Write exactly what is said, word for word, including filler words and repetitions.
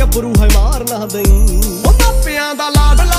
ਗੱਭਰੂ ਹੈ ਮਾਰ ਨਾ ਦਈ। ਉਹ ਮਾਪਿਆਂ ਦਾ ਲਾਡਲਾ